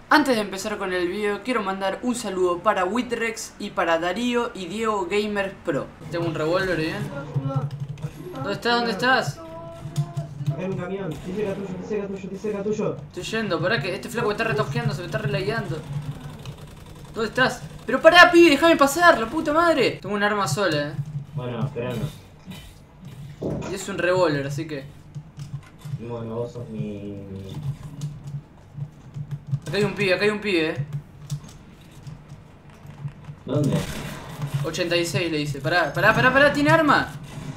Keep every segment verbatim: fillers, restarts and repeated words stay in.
Antes de empezar con el video, quiero mandar un saludo para Witrex y para Darío y Diego Gamers Pro. Tengo un revólver, ¿bien? ¿Dónde estás? ¿Dónde estás? Acá en un camión, estoy cerca tuyo, estoy cerca tuyo, estoy cerca tuyo. Estoy yendo, pará que este flaco me está retojeando, se me está relagueando. ¿Dónde estás? Pero pará, pibe, déjame pasar, la puta madre. Tengo un arma sola, eh. Bueno, esperanos. Y es un revólver, así que... Bueno, vos sos mi... mi... Acá hay un pibe, acá hay un pibe, eh. ¿Dónde? ochenta y seis le dice. Pará, pará, pará, pará, ¿tiene arma?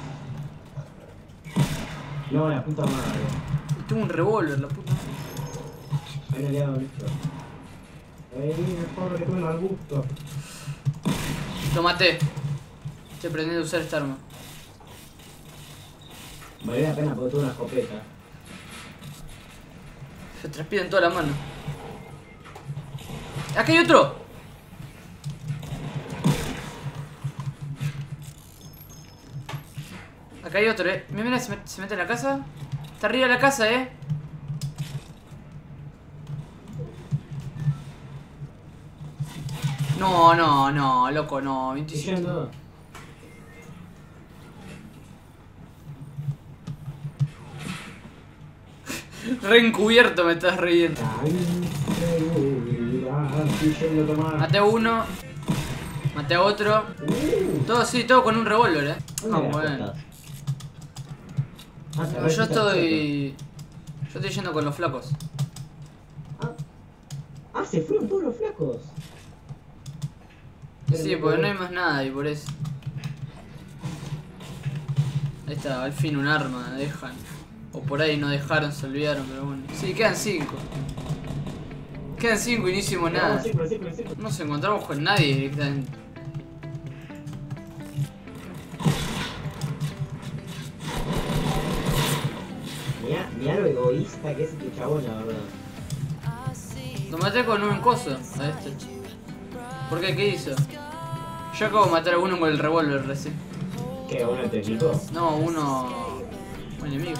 No, la puta madre. Tengo un revólver, la puta madre. Hay un aliado listo. Vení, mejor que tuve mal gusto. Lo maté. Estoy aprendiendo a usar esta arma. Vale la pena porque tuve una escopeta. Se transpira en toda la mano. ¡Acá hay otro! Acá hay otro, eh. Mira, mira, se mete, se mete en la casa. Está arriba de la casa, eh. No, no, no, loco, no. veintisiete. Yendo. Re encubierto me estás riendo. Estoy yendo a tomar. Maté a uno. Maté a otro. Uh, Todo así, todo con un revólver, eh. ¿dónde Ah, las bueno. cosas? Ah, se No, ve yo que está estoy... Yo estoy yendo con los flacos. cerca. Ah, ah, se fueron todos los flacos. Sí, porque no hay más nada y por eso. Ahí está, al fin un arma, dejan. O por ahí no dejaron, se olvidaron, pero bueno. Sí, quedan cinco. Quedan cinco y no hicimos nada. Sí, pero sí, pero sí. No nos encontramos con nadie directamente. Mirá, mirá lo egoísta que es este chabón, la verdad. Lo maté con un coso a este. ¿Por qué? ¿Qué hizo? Yo acabo de matar a uno con el revólver recién. ¿Qué? ¿Uno de tu equipo? No, uno... un enemigo.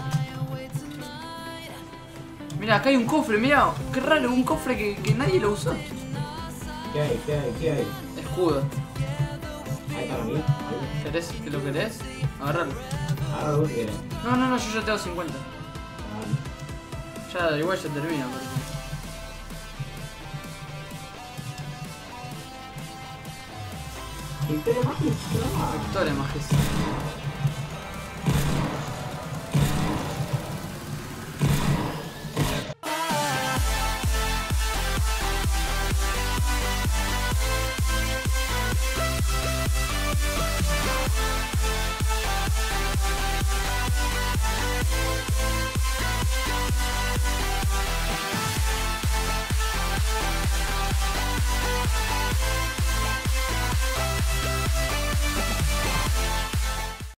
Mira, acá hay un cofre, mira, qué raro, un cofre que, que nadie lo usó. ¿Qué hay? ¿Qué hay? ¿Qué hay? Escudo. ¿Hay para mí? Ahí. ¿Querés? ¿Que lo querés? Agarralo. Ahora vos querés. No, no, no, yo ya tengo cincuenta. Ah, Ya, igual ya termina, porque... Victoria magistral. Victoria, majestad.